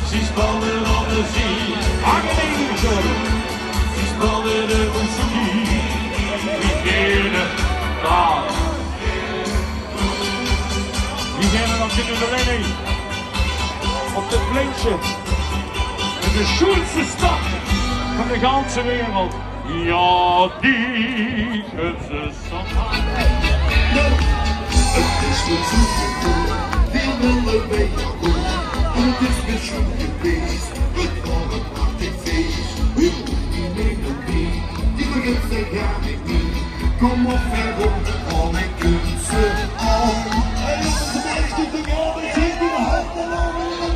Si spannen op de zee, si spannen op de ski, wie keerde daar. Die zijn dan in de redding. Op de Pleintje. In de schoonste stad van de ganse wereld. Ja, die hebben ze samen. Het is verzoekend, die willen bij jou doen. En het is weer geweest, het volk maakt het feest. Die melodie, die begint te gaan met niet. Kom op verder, al mijn kunsten al. En onze meeste dingen, we zien die handen al.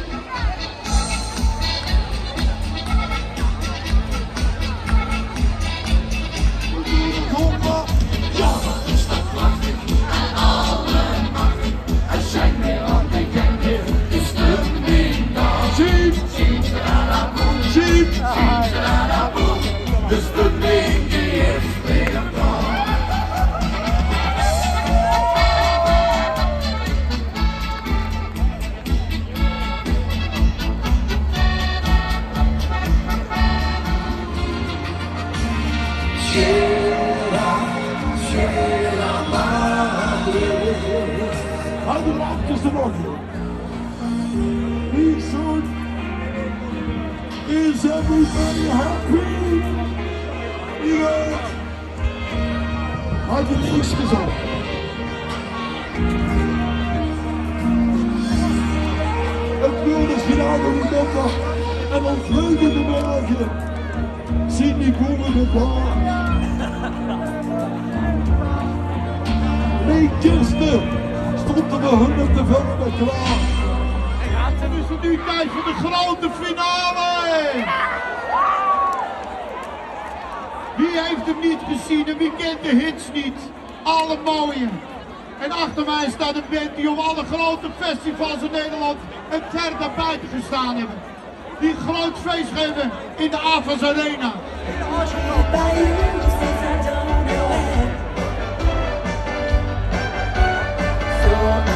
Dus de lady is weer aan Hou de lampjes erop. Listen, is everybody happy? Ja. Hou de lichtjes op. Het wilde finale november en dan vleugelde de morgen. Zien die komen de baan. Nee, kisten stond er de 100 te verder klaar. Ja, dan is het nu tijd voor de grote finale! Wie heeft hem niet gezien en wie kent de hits niet? Alle mooie. En achter mij staat een band die op alle grote festivals in Nederland een ver naar buiten gestaan hebben. Die een groot feest geven in de Avas Arena. So